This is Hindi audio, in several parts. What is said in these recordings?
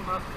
मस्त।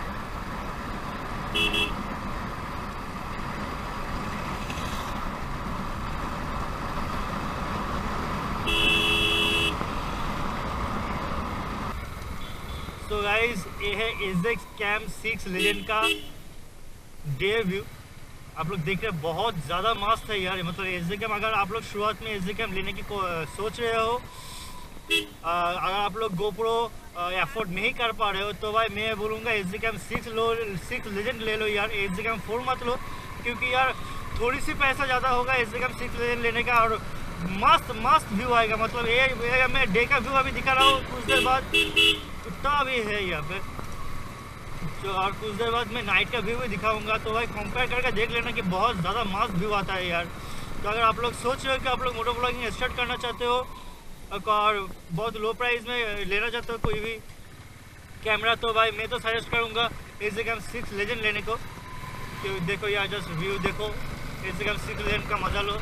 तो गाइस ये है एजेक्स कैम 6 लेजेंड का डे व्यू। आप लोग देख रहे हैं बहुत ज़्यादा मस्त है यार। मतलब एच डी कैम अगर आप लोग शुरुआत में एच डी कैम लेने की सोच रहे हो, अगर आप लोग गोप्रो एफोर्ड नहीं कर पा रहे हो तो भाई मैं बोलूँगा एच डी कैम 6 लेजेंड ले लो यार। एच डी कैम 4 मत लो, क्योंकि यार थोड़ी सी पैसा ज़्यादा होगा एच डी कैम 6 लेजेंड लेने का, और मस्त मस्त व्यू आएगा। मतलब ये मैं डे का व्यू अभी दिखा रहा हूँ, कुछ देर बाद कितना भी है यहाँ पे जो, और कुछ देर बाद मैं नाइट का व्यू भी दिखाऊंगा। तो भाई कंपेयर करके देख लेना कि बहुत ज़्यादा मस्त व्यू आता है यार। तो अगर आप लोग सोच रहे हो कि आप लोग मोटो ब्लॉगिंग स्टार्ट करना चाहते हो और बहुत लो प्राइस में लेना चाहते हो कोई भी कैमरा, तो भाई मैं तो सजेस्ट करूँगा एच डी कैम 6 लेजेंड लेने को। क्योंकि देखो यार, जस्ट व्यू देखो, एच डी कैम 6 लेजेंड का मजा लो।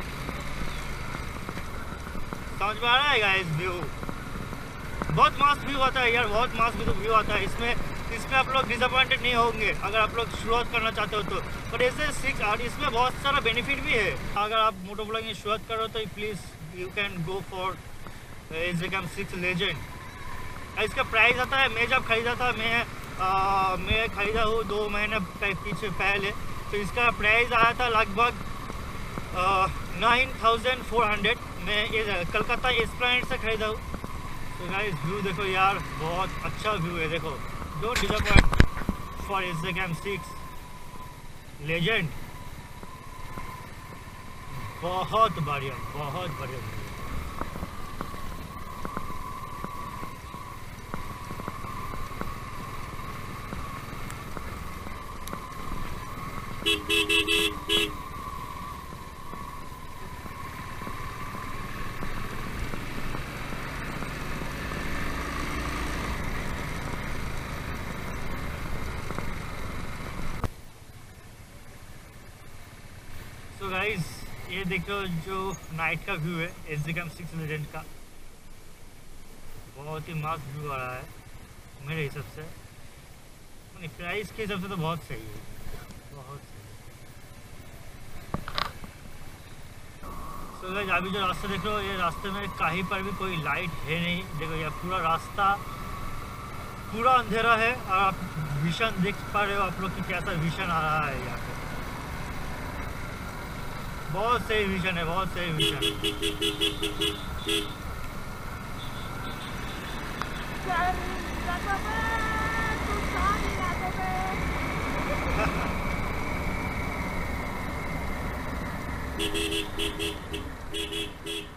समझ में आ रहा है गाइस व्यू? बहुत मस्त व्यू आता है यार, बहुत मस्त व्यू आता है। इसमें आप लोग डिसअपॉइंटेड नहीं होंगे अगर आप लोग शुरुआत करना चाहते हो तो। पर ऐसे 6 और इसमें बहुत सारा बेनिफिट भी है। अगर आप मोटो ब्लॉगिंग शुरुआत करो तो please you can go for H D cam 6 legend. इसका प्राइस आता है, मैं जब खरीदा था, मैं खरीदा हूँ 2 महीने पीछे पहले, तो इसका प्राइस आया था लगभग 9400। मैं ये कलकत्ता एस्प्लेनेड से खरीदा हूँ। तो गाइस व्यू देखो यार, बहुत अच्छा व्यू है। देखो, don't disappoint for H D cam 6 legend. बहुत बढ़िया, बहुत बढ़िया। तो गाइस ये देखो जो नाइट का व्यू है एच डी कैम 6 लेजेंड का, बहुत ही मस्त व्यू आ रहा है मेरे हिसाब से। प्राइस के हिसाब से तो बहुत सही है, बहुत सही। तो गाइस अभी जो रास्ता देख रहे हो, ये रास्ते में कहीं पर भी कोई लाइट है नहीं। देखो ये पूरा रास्ता पूरा अंधेरा है, और आप विजन देख पा रहे हो आप लोग कि कैसा विजन आ रहा है यहाँ पे। बहुत सही विजन है, बहुत सही विजन है।